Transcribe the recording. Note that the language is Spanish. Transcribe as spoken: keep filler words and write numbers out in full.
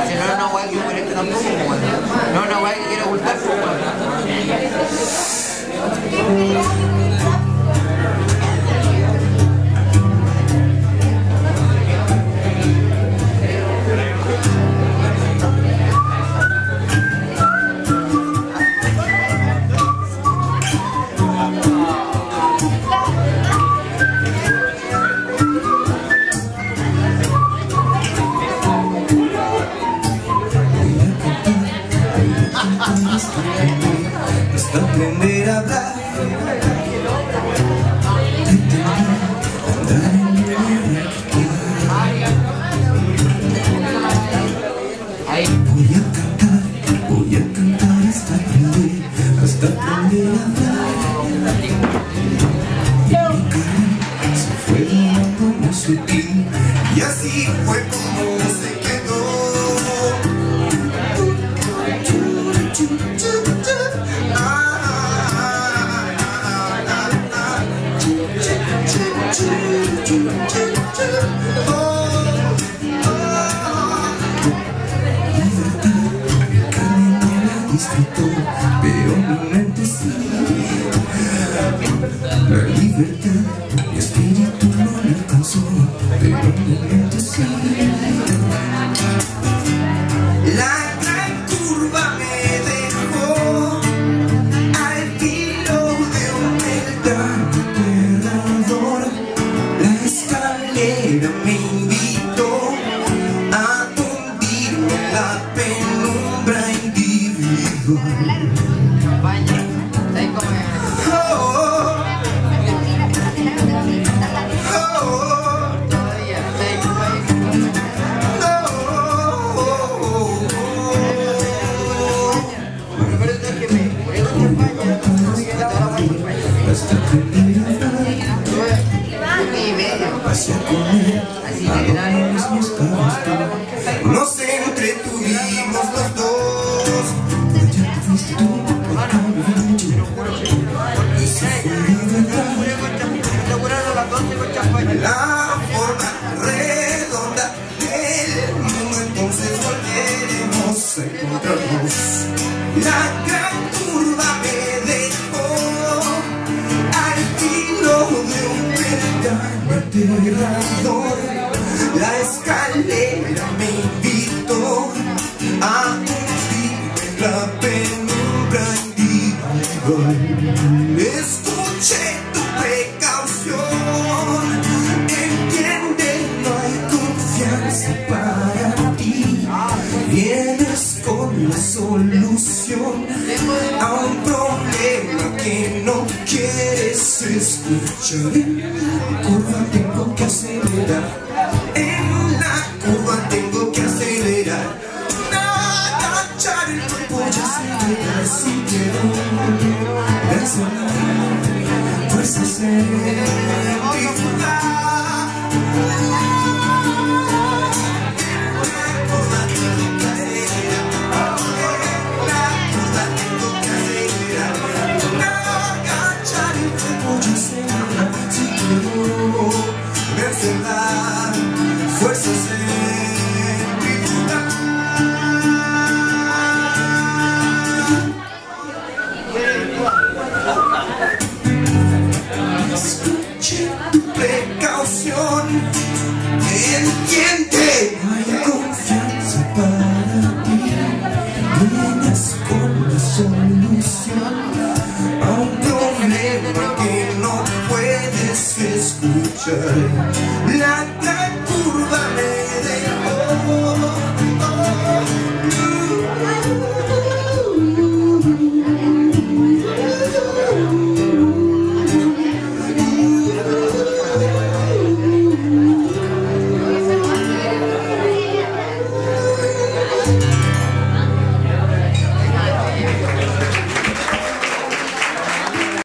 Si no es una weá que moleste tampoco, weón. No es una weá que quiere ocultar, weón. Hasta aprender a hablar, andar en voy a cantar, voy a cantar hasta aprender, hasta aprender a hablar. Y mi cara se fue dando muy sutil, y así fue como se quedó. Pero mi mente sí, la libertad, mi espíritu no me alcanzó, pero mi mente sí. La gran curva me dejó al filo de un peldaño aterrador. La escalera me invitó a hundirme en la penumbra individual. Hasta aprender a hablar, hacia comer, adoramos mis caras. Nos entretuvimos los dos. Ya te fuiste tú, acá me yo. Y se fue de verdad. La forma redonda del mundo, entonces volveremos a encontrarnos. La gran curva me dejó al filo de un peldaño aterrador. La escalera me invitó a hundirme en la penumbra individual. Escuché tu precaución, entiende, no hay confianza para ti. Vienes con la solución a un problema que no quieres escuchar. En la curva tengo que acelerar, en la curva tengo que acelerar. Agachar el cuerpo y acelerar si quiero reaccionar. Fuerza centrífuga. Fuerza centrífuga. Escuche tu precaución, entiende, no hay confianza para ti. Vienes con la solución a un problema que no puedes escuchar.